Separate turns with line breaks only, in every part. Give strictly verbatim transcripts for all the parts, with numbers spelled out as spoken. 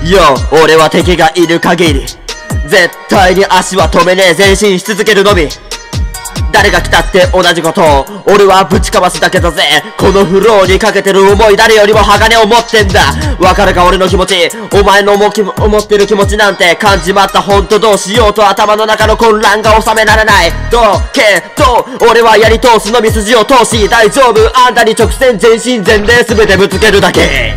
よ、俺は敵がいる限り絶対に足は止めねえ、前進し続けるのみ。誰が来たって同じことを俺はぶちかますだけだぜ。このフローにかけてる思い、誰よりも鋼を持ってんだ。わかるか俺の気持ち、お前の思き思ってる気持ちなんて感じまった。ほんとどうしようと頭の中の混乱が収められない。どけど俺はやり通すのみ、筋を通し大丈夫。あんたに直線全身全霊全てぶつけるだけ。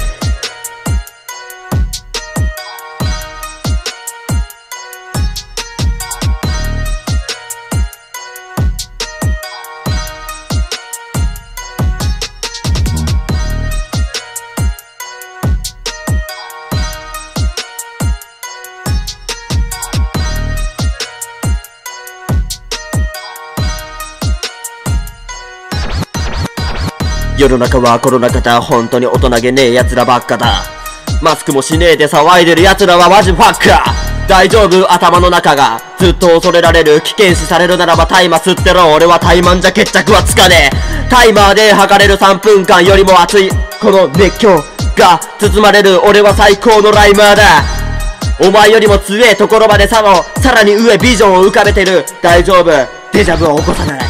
世の中はコロナ禍だ、本当に大人げねえ奴らばっかだ。マスクもしねえで騒いでる奴らはマジファッカー。大丈夫、頭の中がずっと恐れられる。危険視されるならば大麻吸ってろ。俺は怠慢じゃ決着はつかねえ。タイマーで測れるさんぷんかんよりも熱いこの熱狂が包まれる。俺は最高のライマーだ。お前よりも強えところまでさのさらに上ビジョンを浮かべてる。大丈夫、デジャブを起こさない。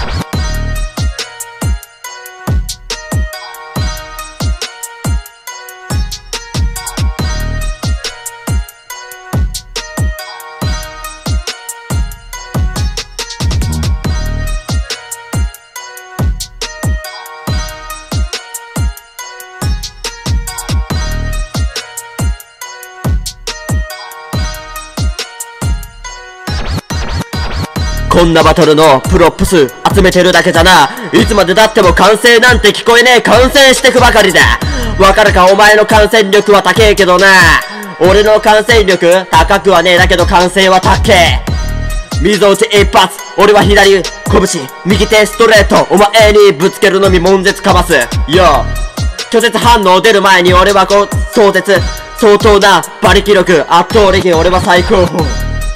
こんなバトルのプロップス集めてるだけじゃな。いつまでだっても歓声なんて聞こえねえ。感染してくばかりだ。わかるか、お前の感染力は高えけどな。俺の感染力高くはねえだけど感染は高え。溝打ち一発、俺は左拳右手ストレート、お前にぶつけるのみ悶絶かますよ。拒絶反応出る前に俺はこう壮絶相当な馬力力圧倒力、俺は最高峰。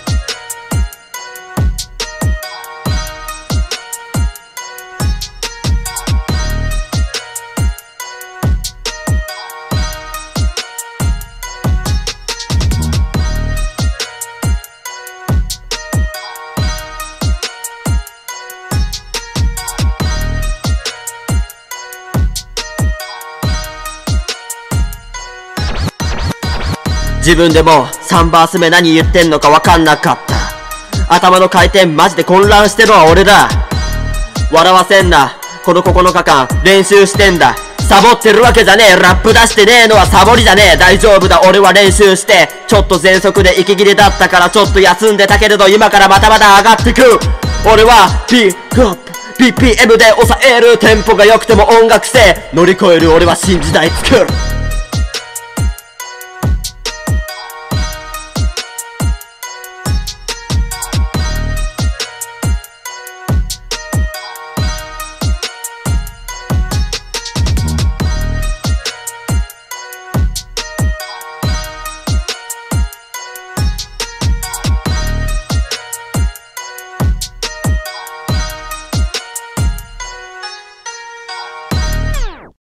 自分でもさんバース目何言ってんのかわかんなかった。頭の回転マジで混乱してるのは俺だ。笑わせんな、このここのかかん練習してんだ。サボってるわけじゃねえ。ラップ出してねえのはサボりじゃねえ。大丈夫だ、俺は練習してちょっと全速で息切れだったからちょっと休んでたけれど、今からまたまた上がってく。俺はピックアップ ビーピーエム で抑える。テンポが良くても音楽性乗り越える。俺は新時代作る。